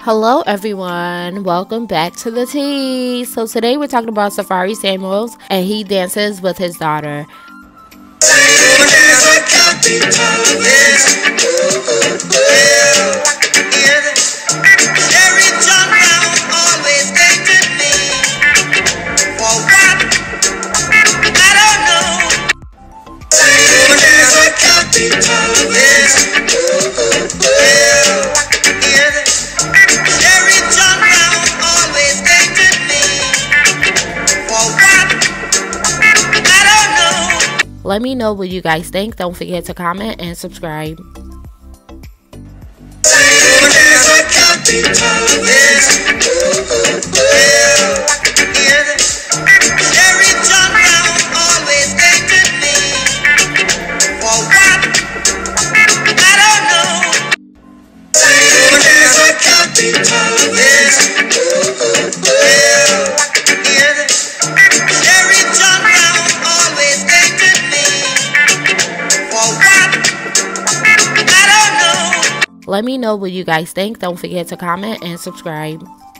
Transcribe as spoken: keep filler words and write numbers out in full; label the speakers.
Speaker 1: Hello everyone, welcome back to the tea. So today we're talking about Safaree Samuels, and he dances with his daughter. Let me know what you guys think. Don't forget to comment and subscribe. Let me know what you guys think. Don't forget to comment and subscribe.